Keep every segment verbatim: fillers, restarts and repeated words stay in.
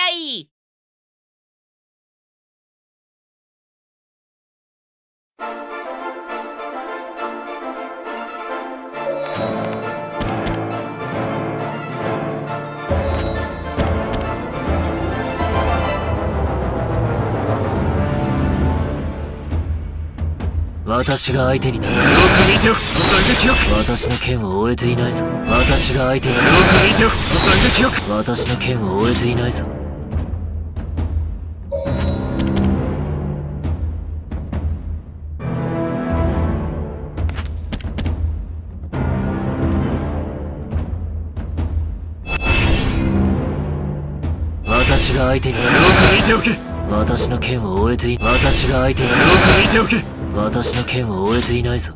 合い。 私が相手になる。 よく見ておく。反撃力。 私の剣を終えていないぞ。私が相手になる。 よく見ておく。反撃力。 私の剣を終えていないぞ。私が相手になる。 よく見ておけ。 私の剣を終えてい私が相手になる。 よく見ておけ。 私の剣を終えていないぞ。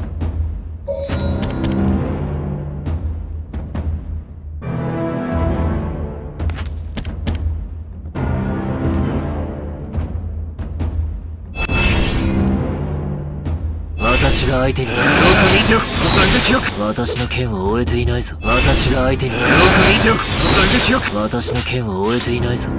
私が相手になる。 よく見ておく。反撃力。 私の剣を終えていないぞ。私が相手になる。 よく見ておく。反撃力。 私の剣を終えていないぞ。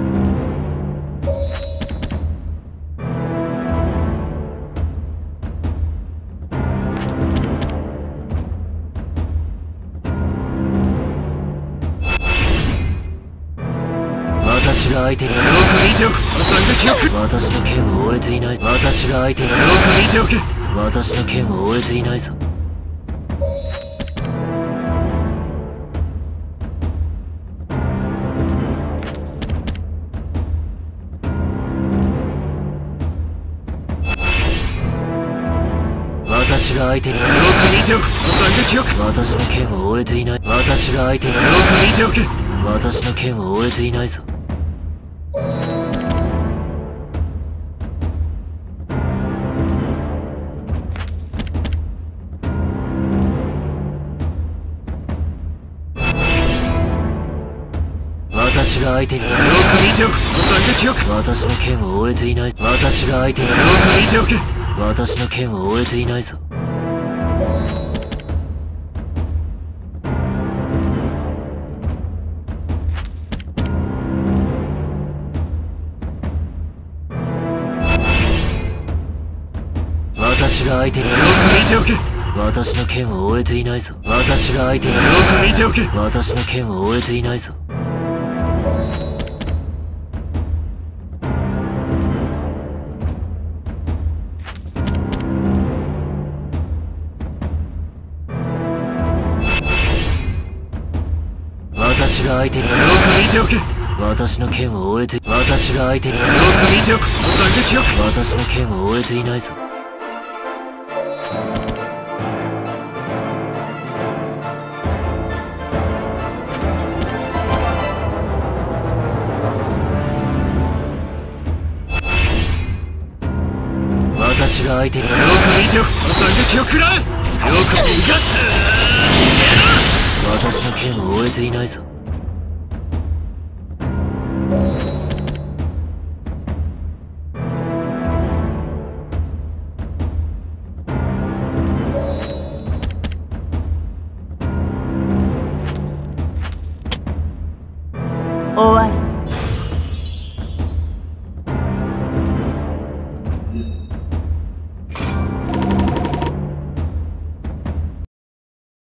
私が相手になる。 よく見ておく。反撃力。 私の剣を終えていない。私が相手になる。 よく見ておけ。 私の剣を終えていないぞ。私が相手になる。 よく見ておく。反撃力。 私の剣を終えていない。私が相手になる。 よく見ておけ。 私の剣を終えていないぞ。私が相手になる。 よく見ておく。反撃力。 私の剣を終えていない。私が相手になる。 よく見ておけ。 私の剣を終えていないぞ。私が相手になる。 よく見ておけ。よ私の剣を終えていないぞ。私が相手になる。 く見ておけ。 私の剣を終えていないぞ。私が相手になる。 よく見ておけ。よ私の剣を終えて私が相手になる。 く見ておく。反撃力。 私の剣を終えていないぞ。私が相手になる。 よく見ておく。反撃を食らう。よく逃がす。 私の剣を終えていないぞ。